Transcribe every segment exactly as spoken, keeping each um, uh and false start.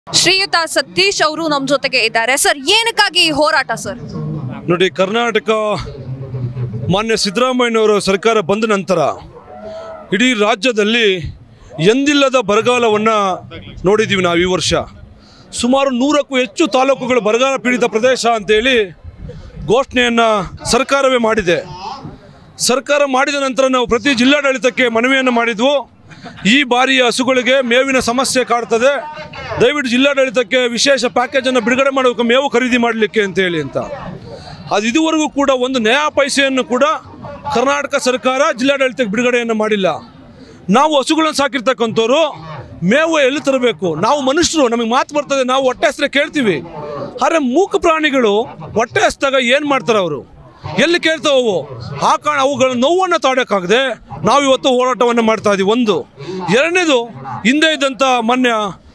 ಶ್ರೀಯುತ ಸತೀಶ್ ಅವರು ನಮ್ಮ ಜೊತೆಗೆ ಇದ್ದಾರೆ ಸರ್. ಏನಕ್ಕಾಗಿ ಈ ಹೋರಾಟ ಸರ್? ನೋಡಿ, ಕರ್ನಾಟಕ ಮಾನ್ಯ ಸಿದ್ದರಾಮಯ್ಯನವರ ಸರ್ಕಾರ ಬಂದ ನಂತರ ಇಡೀ ರಾಜ್ಯದಲ್ಲಿ ಎಂದಿಲ್ಲದ ಬರಗಾಲವನ್ನು ನೋಡಿದ್ದೀವಿ ನಾವು. ಈ ವರ್ಷ ಸುಮಾರು ನೂರಕ್ಕೂ ಹೆಚ್ಚು ತಾಲೂಕುಗಳು ಬರಗಾಲ ಪೀಡಿತ ಪ್ರದೇಶ ಅಂತೇಳಿ ಘೋಷಣೆಯನ್ನು ಸರ್ಕಾರವೇ ಮಾಡಿದೆ. ಸರ್ಕಾರ ಮಾಡಿದ ನಂತರ ನಾವು ಪ್ರತಿ ಜಿಲ್ಲಾಡಳಿತಕ್ಕೆ ಮನವಿಯನ್ನು ಮಾಡಿದ್ವು. ಈ ಬಾರಿಯ ಹಸುಗಳಿಗೆ ಮೇವಿನ ಸಮಸ್ಯೆ ಕಾಡ್ತದೆ, ದಯವಿಟ್ಟು ಜಿಲ್ಲಾಡಳಿತಕ್ಕೆ ವಿಶೇಷ ಪ್ಯಾಕೇಜನ್ನು ಬಿಡುಗಡೆ ಮಾಡಬೇಕು ಮೇವು ಖರೀದಿ ಮಾಡಲಿಕ್ಕೆ ಅಂತೇಳಿ ಅಂತ. ಅದು ಇದುವರೆಗೂ ಕೂಡ ಒಂದು ನಯಾ ಪೈಸೆಯನ್ನು ಕೂಡ ಕರ್ನಾಟಕ ಸರ್ಕಾರ ಜಿಲ್ಲಾಡಳಿತಕ್ಕೆ ಬಿಡುಗಡೆಯನ್ನು ಮಾಡಿಲ್ಲ. ನಾವು ಹಸುಗಳನ್ನು ಸಾಕಿರ್ತಕ್ಕಂಥವ್ರು ಮೇವು ಎಲ್ಲಿ ತರಬೇಕು? ನಾವು ಮನುಷ್ಯರು, ನಮಗೆ ಮಾತು ಬರ್ತದೆ, ನಾವು ಹೊಟ್ಟೆ ಹಸಿರೆ ಕೇಳ್ತೀವಿ. ಆದರೆ ಮೂಕ ಪ್ರಾಣಿಗಳು ಹೊಟ್ಟೆ ಹಸಿದಾಗ ಏನು ಮಾಡ್ತಾರೆ? ಅವರು ಎಲ್ಲಿ ಕೇಳ್ತಾವು? ಆ ಕಾರಣ ಅವುಗಳ ನೋವನ್ನು ತಾಡೋಕ್ಕಾಗದೆ ನಾವು ಇವತ್ತು ಹೋರಾಟವನ್ನು ಮಾಡ್ತಾ ಇದ್ದೀವಿ. ಒಂದು ಎರಡನೇದು, ಹಿಂದೆ ಇದ್ದಂಥ ಮಾನ್ಯ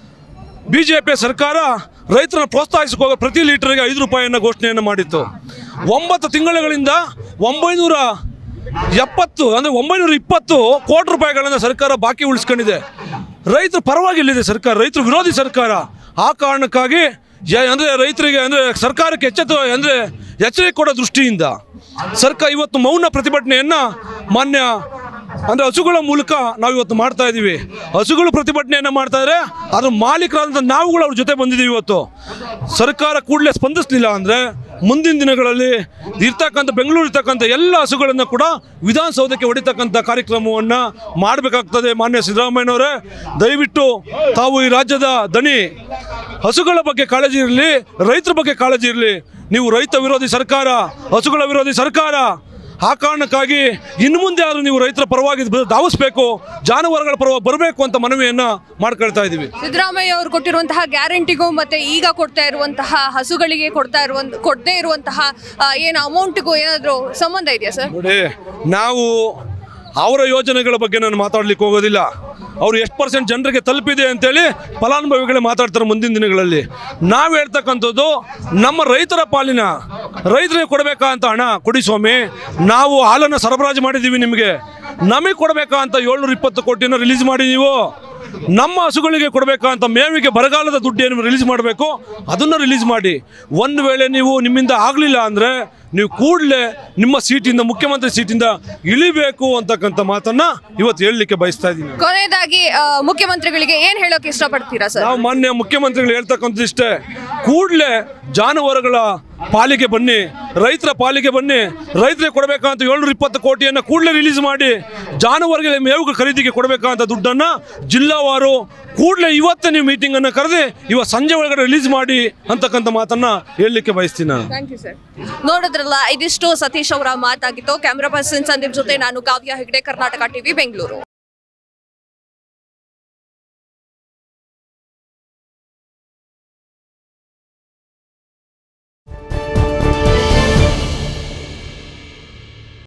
ಬಿ ಜೆ ಪಿ ಸರ್ಕಾರ ರೈತರನ್ನು ಪ್ರೋತ್ಸಾಹಿಸಿಕೋ ಪ್ರತಿ ಲೀಟರ್ಗೆ ಐದು ರೂಪಾಯಿಯನ್ನು ಘೋಷಣೆಯನ್ನು ಮಾಡಿತ್ತು. ಒಂಬತ್ತು ತಿಂಗಳುಗಳಿಂದ ಒಂಬೈನೂರ ಎಪ್ಪತ್ತು ಅಂದರೆ ಒಂಬೈನೂರ ಇಪ್ಪತ್ತು ಕೋಟಿ ರೂಪಾಯಿಗಳನ್ನು ಸರ್ಕಾರ ಬಾಕಿ ಉಳಿಸ್ಕೊಂಡಿದೆ. ರೈತರ ಪರವಾಗಿಲ್ಲಿದೆ ಸರ್ಕಾರ, ರೈತರು ವಿರೋಧಿ ಸರ್ಕಾರ. ಆ ಕಾರಣಕ್ಕಾಗಿ ಅಂದರೆ ರೈತರಿಗೆ ಅಂದರೆ ಸರ್ಕಾರಕ್ಕೆ ಎಚ್ಚೆತ್ತು ಅಂದರೆ ಎಚ್ಚರಿಕೆ ಕೊಡೋ ದೃಷ್ಟಿಯಿಂದ ಸರ್ಕಾರ ಇವತ್ತು ಮೌನ ಪ್ರತಿಭಟನೆಯನ್ನು ಮಾನ್ಯ ಅಂದರೆ ಹಸುಗಳ ಮೂಲಕ ನಾವು ಇವತ್ತು ಮಾಡ್ತಾ ಇದ್ದೀವಿ. ಹಸುಗಳು ಪ್ರತಿಭಟನೆಯನ್ನು ಮಾಡ್ತಾ ಇದ್ದಾರೆ, ಅದ್ರ ಮಾಲೀಕರಾದಂಥ ನಾವುಗಳು ಅವ್ರ ಜೊತೆ ಬಂದಿದ್ದೀವಿ. ಇವತ್ತು ಸರ್ಕಾರ ಕೂಡಲೇ ಸ್ಪಂದಿಸಲಿಲ್ಲ ಅಂದರೆ ಮುಂದಿನ ದಿನಗಳಲ್ಲಿ ಇರ್ತಕ್ಕಂಥ ಬೆಂಗಳೂರು ಇರ್ತಕ್ಕಂಥ ಎಲ್ಲ ಹಸುಗಳನ್ನು ಕೂಡ ವಿಧಾನಸೌಧಕ್ಕೆ ಹೊಡಿತಕ್ಕಂಥ ಕಾರ್ಯಕ್ರಮವನ್ನು ಮಾಡಬೇಕಾಗ್ತದೆ. ಮಾನ್ಯ ಸಿದ್ದರಾಮಯ್ಯನವರೇ, ದಯವಿಟ್ಟು ತಾವು ಈ ರಾಜ್ಯದ ದನಿ, ಹಸುಗಳ ಬಗ್ಗೆ ಕಾಳಜಿ ಇರಲಿ, ರೈತರ ಬಗ್ಗೆ ಕಾಳಜಿ ಇರಲಿ. ನೀವು ರೈತ ವಿರೋಧಿ ಸರ್ಕಾರ, ಹಸುಗಳ ವಿರೋಧಿ ಸರ್ಕಾರ. ಆ ಕಾರಣಕ್ಕಾಗಿ ಇನ್ನು ಮುಂದೆ ಆದರೂ ನೀವು ರೈತರ ಪರವಾಗಿ ಧಾವಿಸಬೇಕು, ಜಾನುವಾರುಗಳ ಪರವಾಗಿ ಬರಬೇಕು ಅಂತ ಮನವಿಯನ್ನು ಮಾಡ್ಕೊಳ್ತಾ ಇದ್ದೀವಿ. ಸಿದ್ದರಾಮಯ್ಯ ಅವರು ಕೊಟ್ಟಿರುವಂತಹ ಗ್ಯಾರಂಟಿಗೂ ಮತ್ತೆ ಈಗ ಕೊಡ್ತಾ ಇರುವಂತಹ ಹಸುಗಳಿಗೆ ಕೊಡ್ತಾ ಇರುವಂತ ಕೊಡದೇ ಇರುವಂತಹ ಏನು ಅಮೌಂಟ್ಗೂ ಏನಾದರೂ ಸಂಬಂಧ ಇದೆಯಾ ಸರ್? ನೋಡಿ, ನಾವು ಅವರ ಯೋಜನೆಗಳ ಬಗ್ಗೆ ನಾನು ಮಾತಾಡ್ಲಿಕ್ಕೆ ಹೋಗೋದಿಲ್ಲ. ಅವರು ಎಷ್ಟು ಪರ್ಸೆಂಟ್ ಜನರಿಗೆ ತಲುಪಿದೆ ಅಂತೇಳಿ ಫಲಾನುಭವಿಗಳೇ ಮಾತಾಡ್ತಾರೆ ಮುಂದಿನ ದಿನಗಳಲ್ಲಿ. ನಾವು ಹೇಳ್ತಕ್ಕಂಥದ್ದು ನಮ್ಮ ರೈತರ ಪಾಲಿನ ರೈತರಿಗೆ ಕೊಡಬೇಕಾ ಅಂತ ಹಣ ಕೊಡಿ ಸ್ವಾಮಿ. ನಾವು ಹಾಲನ್ನು ಸರಬರಾಜು ಮಾಡಿದ್ದೀವಿ, ನಿಮಗೆ ನಮಗೆ ಕೊಡಬೇಕಾ ಅಂತ ಏಳ್ನೂರ ಇಪ್ಪತ್ತು ಕೋಟಿಯನ್ನು ರಿಲೀಸ್ ಮಾಡಿ. ನೀವು ನಮ್ಮ ಹಸುಗಳಿಗೆ ಕೊಡಬೇಕಾ ಅಂತ ಮೇವಿಗೆ ಬರಗಾಲದ ದುಡ್ಡೇನು ರಿಲೀಸ್ ಮಾಡಬೇಕು, ಅದನ್ನು ರಿಲೀಸ್ ಮಾಡಿ. ಒಂದು ವೇಳೆ ನೀವು ನಿಮ್ಮಿಂದ ಆಗಲಿಲ್ಲ ಅಂದರೆ ನೀವು ಕೂಡಲೇ ನಿಮ್ಮ ಸೀಟಿಂದ, ಮುಖ್ಯಮಂತ್ರಿ ಸೀಟಿಂದ ಇಳಿಬೇಕು ಅಂತಕ್ಕಂಥ ಮಾತನ್ನ ಇವತ್ತು ಹೇಳಲಿಕ್ಕೆ ಬಯಸ್ತಾ ಇದ್ದೀನಿ. ಕೊನೆಯದಾಗಿ ಮುಖ್ಯಮಂತ್ರಿಗಳಿಗೆ ಏನು ಹೇಳೋಕೆ ಇಷ್ಟಪಡ್ತೀರಾ ಸರ್? ನಾವು ಮಾನ್ಯ ಮುಖ್ಯಮಂತ್ರಿಗಳು ಹೇಳ್ತಕ್ಕಂಥದ್ದು ಇಷ್ಟೇ, ಕೂಡಲೇ ಜಾನುವಾರುಗಳ ಪಾಲಿಗೆ ಬನ್ನಿ, ರೈತರ ಪಾಲಿಗೆ ಬನ್ನಿ. ರೈತರಿಗೆ ಕೊಡಬೇಕಂತ ಏಳ್ನೂರ ಇಪ್ಪತ್ತು ಕೋಟಿಯನ್ನು ಕೂಡಲೇ ರಿಲೀಸ್ ಮಾಡಿ, ಜಾನುವಾರುಗಳ ಮೇವು ಖರೀದಿಗೆ ಕೊಡಬೇಕಂತ ದುಡ್ಡನ್ನು ಜಿಲ್ಲಾವಾರು ಕೂಡಲೇ ಇವತ್ತೇ ನೀವು ಮೀಟಿಂಗನ್ನು ಕರೆದು ಇವತ್ತು ಸಂಜೆ ಒಳಗಡೆ ರಿಲೀಸ್ ಮಾಡಿ ಅಂತಕ್ಕಂಥ ಮಾತನ್ನ ಹೇಳಲಿಕ್ಕೆ ಬಯಸ್ತೀನಿ ನಾನು. Thank you sir. ನೋಡಿದ್ರಲ್ಲ, ಇದಿಷ್ಟು ಸತೀಶ್ ಅವರ ಮಾತಾಗಿತ್ತು. ಕ್ಯಾಮ್ರಾ ಪರ್ಸನ್ ಸಂದೀಪ್ ಜೊತೆ ನಾನು ಕಾವ್ಯ ಹೆಗ್ಡೆ, ಕರ್ನಾಟಕ ಟಿವಿ, ಬೆಂಗಳೂರು.